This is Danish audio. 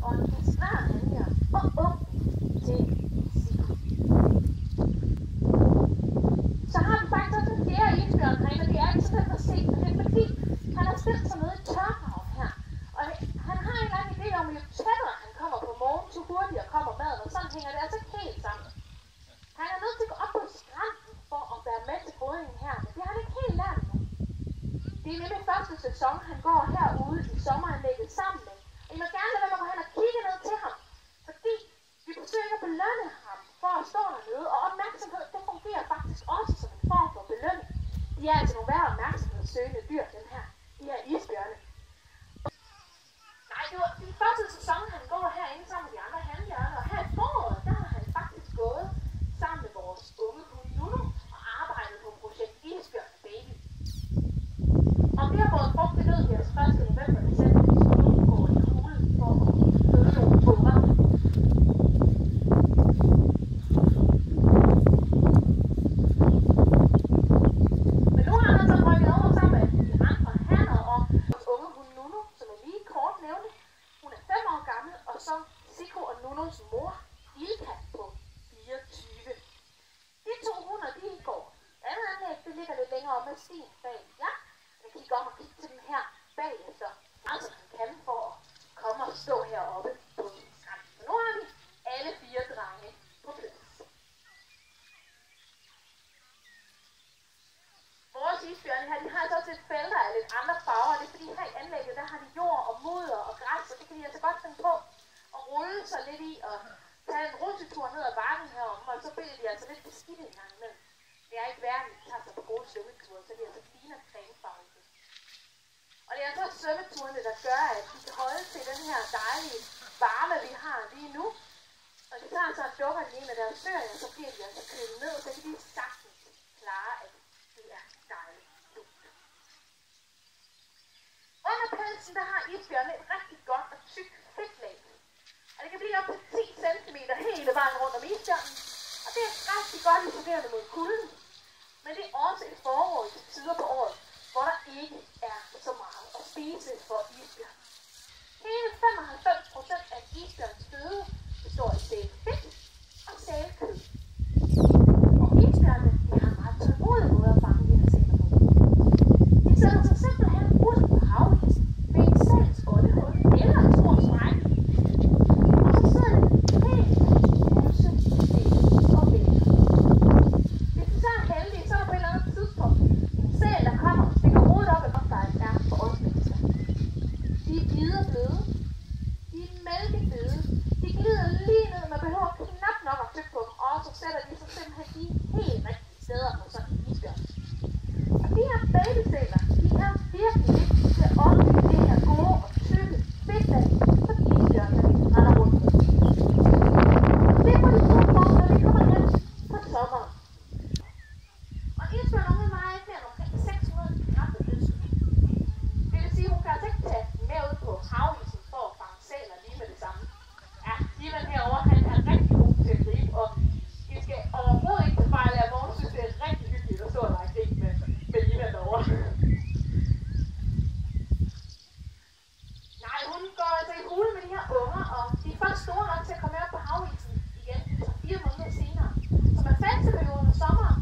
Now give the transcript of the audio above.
og en kastreret hanhjør og ung til Zico. Så har vi faktisk også en fjerde isbjørn herinde, og det er ikke sådan for sent, men det er fordi, han har stillet sig nede i tørhav her. Og han har en eller anden idé om, at jo tættere han kommer på morgen, så hurtigere kommer maden, og sådan hænger det altså ikke helt sammen. Han er nødt til at gå op på stranden for at være med til brødningen her, men det har han ikke helt lært endnu. Det er nemlig første sæson, han går herude i sommeranlægget sammen med. Og I må gerne lade være med at gå hen og kigge ned til ham, fordi vi forsøger at belønne ham for at stå dernede, og opmærksomhed, det fungerer faktisk også som en form for belønning. De er altså nogle værre opmærksomhedssøgende dyr, de her isbjørne. Nej, det var den første sæson, han går herinde sammen med de andre hanhjørner, og her i foråret, der har han faktisk gået sammen med vores unge hund Nuno og arbejdet på projekt Isbjørn Baby. Og det har båret frugt, det lød her 1. november, december, så nu går i hulen for at føde nogle unger. Men nu har han så rykket over sammen med de andre hanner og vores unge hund Nuno, som er lige kort nævnt. Hun er 5 år gammel, og så Zico og Nunos mor, Ilka, på 24. De to hunder, de går. Andet anlæg, det ligger lidt længere om med stien bag. Ja, jeg kigger om og kigge til den her bagefter. Altså, han kan for at komme og stå heroppe på stranden. Så nu har vi alle 4 drenge på plads. Vores isbjørne her, de har altså også et felter af lidt andre farver. Det er fordi her i anlægget, der har de jord og mudder og græs, og det kan de altså godt finde på at rulle sig lidt i og tage en russetur ned ad bakken herom, og så bliver de altså lidt beskidte en gang imellem. Det er ikke værd, at de tager sig på gode svømmeture, så de er altså fine og cremefarvede. Og det er altså svømmeturene, der gør, at de kan holde til den her dejlige varme, vi har lige nu. Og de tager så og dukker i en af deres søer, og så bliver de altså kølet ned, så kan de sagtens klare, at det er dejligt lugt. Under pelsen, der har isbjørne et rigtig godt og tykt fedtlag. Og det kan blive op til 10 cm hele vejen rundt om isbjørnen. Og det er rigtig godt isolerende mod kulden. Men det er også et forår til tider på året, hvor der ikke er så meget at spise for isbjørn. Hele 95% af isbjørns føde består af sælfedt og sælkød. Og isbjørnene, de har en meget tålmodig måde at fange de her sæler på. De sætter sig simpelthen ud på havisen med en sæls åndehul eller en stor sprække. Og så sidder de helt musse og venter. Hvis de så er heldige, så er der på et eller andet tidspunkt en sæl, der kommer og stikker hovedet op, og der er for os mennesker. De er hvide og bløde. De er mælkefede. De glider lige ned, man behøver knap nok at tykke på dem, og så sætter de sig simpelthen de helt rigtige steder på sådan en isbjørn. Og de her babysæler, de er virkelig vigtige til at opbygge det her gode og tykke fedtlag, så isbjørnene render rundt med. Det må de bruge for, når vi kommer hen på sommeren. Og en isbjørn vejer ikke mere omkring 600 gram løs. Det vil sige, at hun kan altså ikke tage med ud på havisen for at fange sæler lige med det samme. Ja, Ivan herovre, han er rigtig god til at gribe, og I skal overhovedet ikke tage fejl af, at morgen synes, det er rigtig hyggeligt at stå og lege krig med Ivan derovre. Nej, hun går altså i hule med de her unger, og de er først store nok til at komme op på havisen igen, så 4 måneder senere. Så med fængseperioden i sommeren,